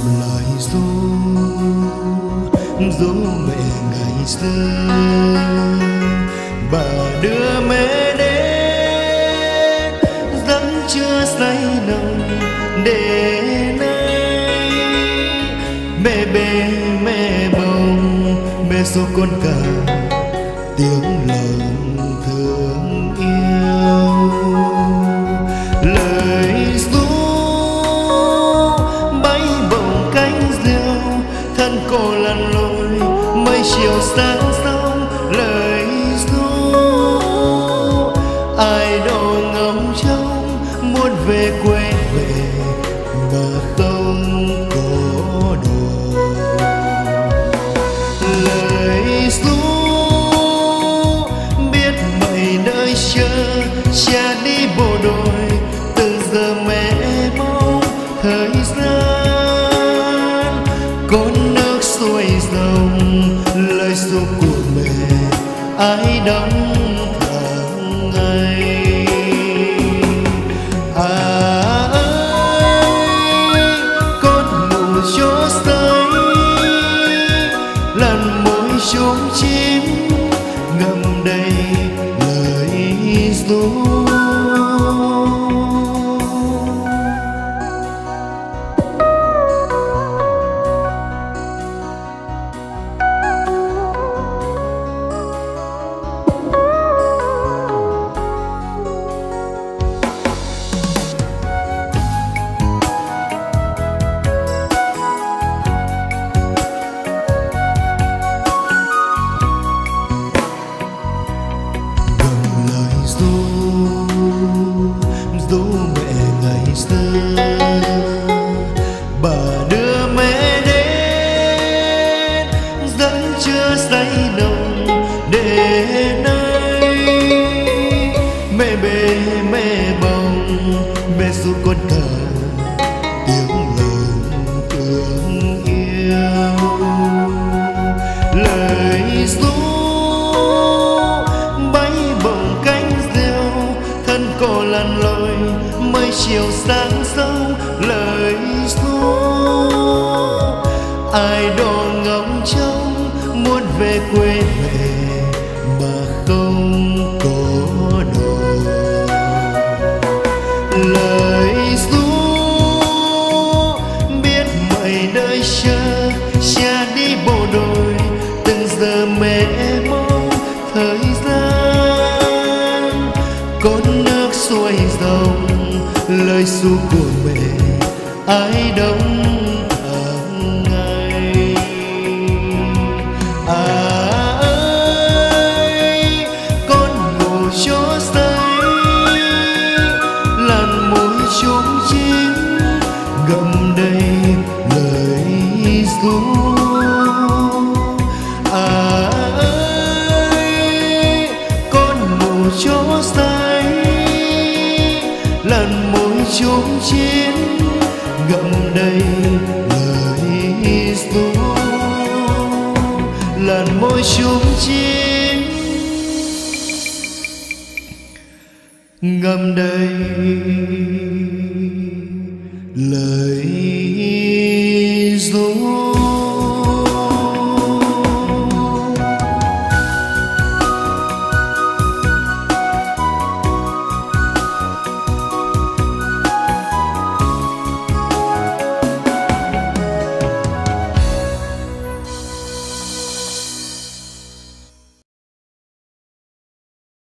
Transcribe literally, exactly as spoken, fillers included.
lời ru ru mẹ ngày xưa, bà đưa mẹ đến vẫn chưa say nồng để nay. Mẹ bê mẹ bồng mẹ số con cả tiếng lòng thương yêu. Lời ru bay bồng cánh diều, thân cô lăn lội mây chiều sáng sông. Lời ru ai đâu ngóng trông muốn về quê về mà không có đồ. Lời ru biết mày nơi chờ cha đi bộ đội, từng giờ mẹ mong thời gian con nước xuôi dòng. Lời ru của mẹ ai đóng tháng ngày. À ơi con ngủ chỗ say, lần môi trúng chim ngậm đầy lời ru. Ru mẹ ngày xưa, bà đưa mẹ đến vẫn chưa say nồng để nay. Mẹ bê mẹ bồng mẹ ru con cả tiếng lòng thương yêu. Lời ru bay bồng cánh diều, thân cô lăn lội mây chiều sáng sông. Lời ru ai đó ngóng trông muốn về quê mẹ mà không có đồ. Lời ru biết mày nơi chờ cha đi bộ đội, từng giờ mẹ mong thời gian con nước xuôi dòng. Lời ru của mẹ ai đóng tháng ngày. À ơi con ngủ chỗ say, làn môi trúng chim ngậm đầy lời ru. À ơi con ngủ chỗ say, lần môi trúng chim ngậm đầy lời ru. Lần môi trúng chim ngậm đầy